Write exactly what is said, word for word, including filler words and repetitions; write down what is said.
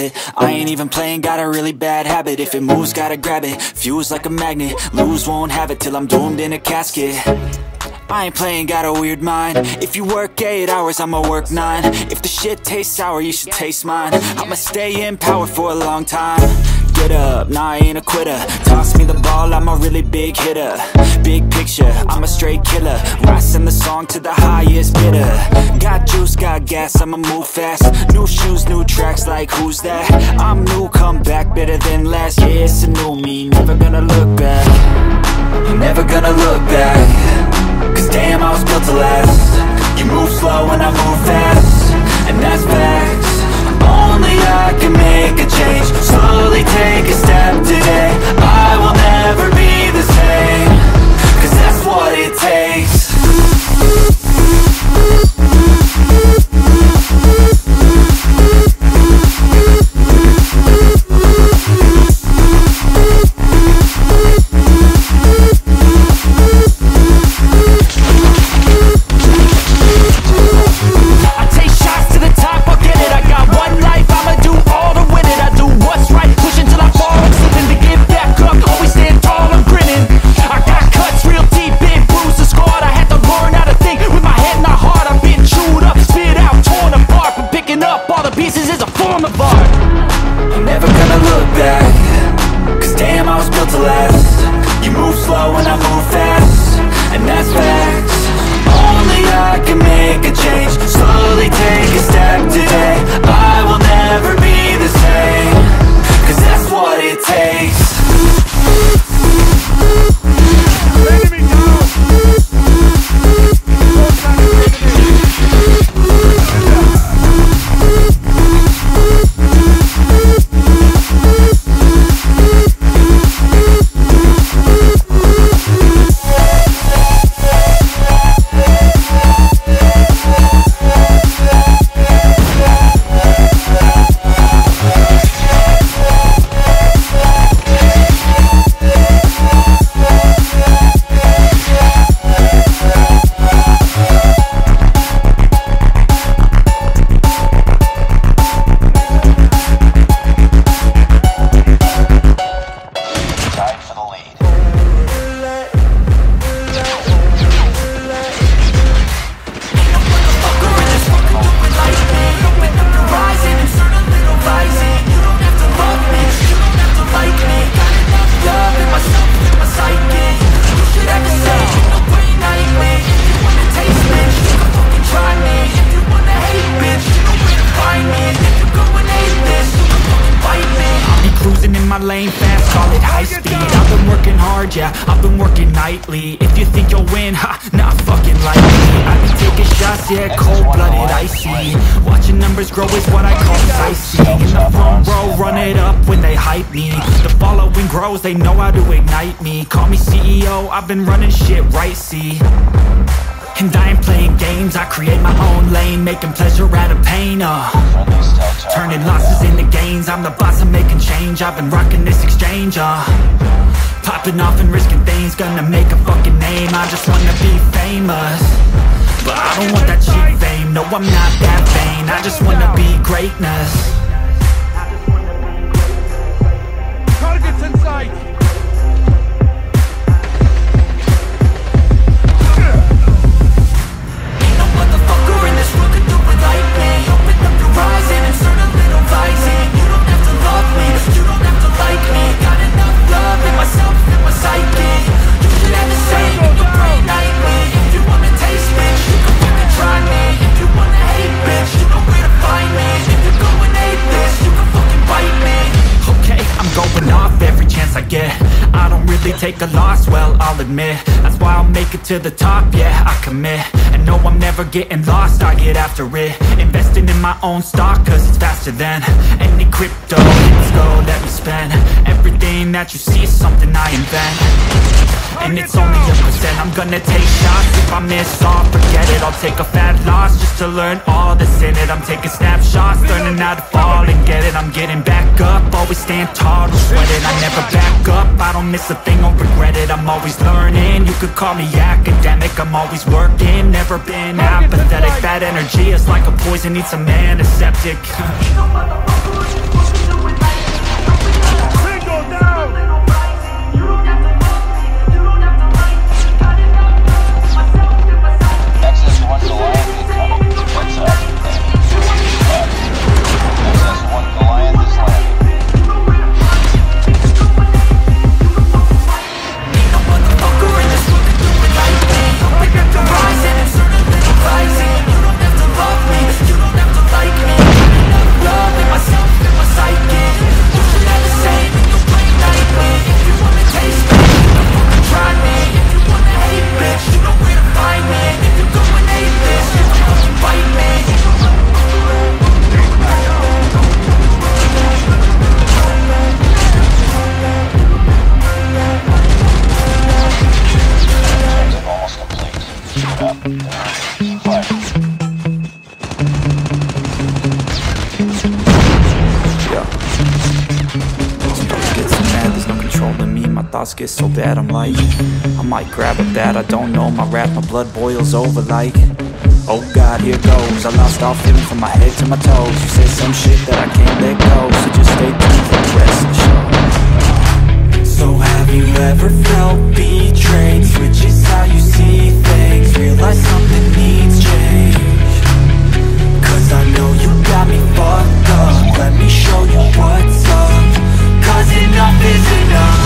it. I ain't even playing, got a really bad habit. If it moves, gotta grab it, fuse like a magnet. Lose, won't have it till I'm doomed in a casket. I ain't playing, got a weird mind. If you work eight hours, I'ma work nine. If the shit tastes sour, you should taste mine. I'ma stay in power for a long time. Get up, nah, I ain't a quitter. Toss me the ball, I'm a really big hitter. Big picture, I'm a straight killer. Rising the song to the highest bidder. Got juice, got gas, I'ma move fast. New shoes, new tracks, like who's that? I'm new, come back, better than last. Yeah, it's a new me, never gonna look back. I'm never gonna look back. Cause damn, I was built to last. You move slow and I move fast, and that's facts. Only I can make a change. Slowly take a step today. I will never be the same. Cause that's what it takes. Yeah, I've been working nightly. If you think you'll win, ha, not fucking likely. I be taking shots, yeah, cold-blooded, icy. Watching numbers grow is what I call sightseeing. In the front row, run it up when they hype me. The following grows, they know how to ignite me. Call me C E O, I've been running shit right, see. And I ain't playing games, I create my own lane. Making pleasure out of pain, uh turning losses into gains. I'm the boss, I'm making change. I've been rocking this exchange, uh popping off and risking things, gonna make a fucking name. I just wanna be famous, but I don't want that cheap fame. No, I'm not that vain, I just wanna be greatness. Targets in sight! Ain't no motherfucker in this world can do it like me. Open up your eyes and insert a little rising. You don't have to love me, you don't have to like me. Got enough love in myself, in my psyche. You should have the same in your brain nightly. If you wanna taste, bitch, you can fucking try me. If you wanna hate, bitch, you know where to find me. If you're going hate this, you can fucking bite me. Okay, I'm going off every chance I get. I don't really take a loss, well, I'll admit. That's why I'll make it to the top, yeah, I commit. And no, I'm never getting lost, I get after it. Investing in my own stock, cause it's faster than any crypto. Let's go, let me spend. Everything that you see is something I invent. And it's only a percent. I'm gonna take shots. If I miss all, forget it. I'll take a fat loss just to learn all that's in it. I'm taking snapshots, learning how to fall and get it. I'm getting back up, always stand tall, don't sweat it. I never back up, I don't miss a thing, I'll regret it. I'm always learning, you could call me academic. I'm always working, never been apathetic. Bad energy is like a poison, needs a man, a septic. my thoughts get so bad, I'm like, I might grab a bat, I don't know my wrath, my blood boils over like, oh God, here goes. I lost all feeling from my head to my toes. You say some shit that I can't let go, so just stay tuned for the rest of the show. So have you ever felt betrayed? Switches how you see things, realize something needs change. Cause I know you got me fucked up, let me show you what's up. Cause enough is enough.